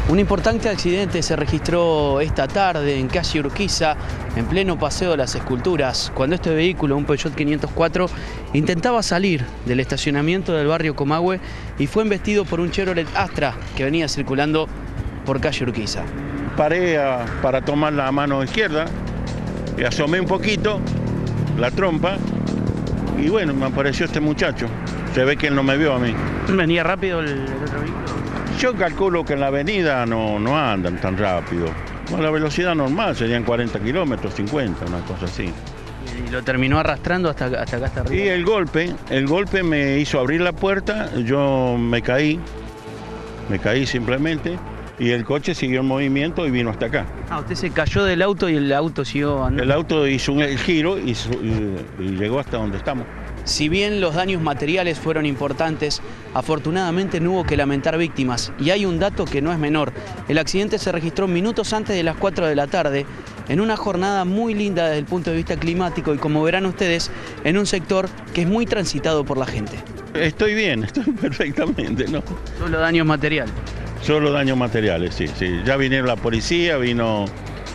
Un importante accidente se registró esta tarde en calle Urquiza, en pleno Paseo de las Esculturas, cuando este vehículo, un Peugeot 504, intentaba salir del estacionamiento del barrio Comahue y fue embestido por un Chevrolet Astra que venía circulando por calle Urquiza. Paré para tomar la mano izquierda y asomé un poquito la trompa y bueno, me apareció este muchacho. Se ve que él no me vio a mí. ¿Venía rápido el otro vehículo? Yo calculo que en la avenida no andan tan rápido. Bueno, la velocidad normal serían 40 kilómetros, 50, una cosa así. ¿Y lo terminó arrastrando hasta acá, hasta arriba? Y el golpe me hizo abrir la puerta, yo me caí simplemente, y el coche siguió en movimiento y vino hasta acá. Ah, usted se cayó del auto y el auto siguió andando. El auto hizo el giro y llegó hasta donde estamos. Si bien los daños materiales fueron importantes, afortunadamente no hubo que lamentar víctimas. Y hay un dato que no es menor. El accidente se registró minutos antes de las 4 de la tarde, en una jornada muy linda desde el punto de vista climático y, como verán ustedes, en un sector que es muy transitado por la gente. Estoy bien, estoy perfectamente, ¿no? Solo daños materiales. Solo daños materiales, sí. Ya vinieron la policía, vino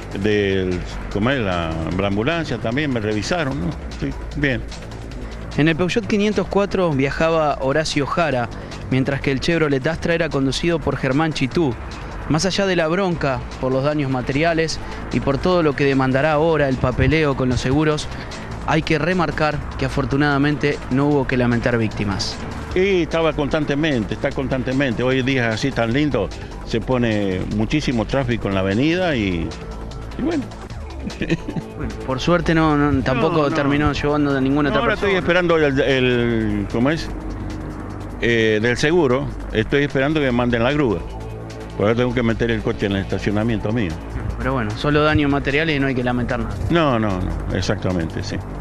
la ambulancia también, me revisaron, ¿no? Estoy bien. En el Peugeot 504 viajaba Horacio Jara, mientras que el Chevrolet Astra era conducido por Germán Chitú. Más allá de la bronca por los daños materiales y por todo lo que demandará ahora el papeleo con los seguros, hay que remarcar que afortunadamente no hubo que lamentar víctimas. Y está constantemente. Hoy día así tan lindo, se pone muchísimo tráfico en la avenida y bueno. Bueno, por suerte tampoco terminó llevando de ninguna otra persona. Ahora estoy esperando del seguro, estoy esperando que me manden la grúa. Por ahora tengo que meter el coche en el estacionamiento mío. Pero bueno, solo daños materiales y no hay que lamentar nada. No, exactamente, sí.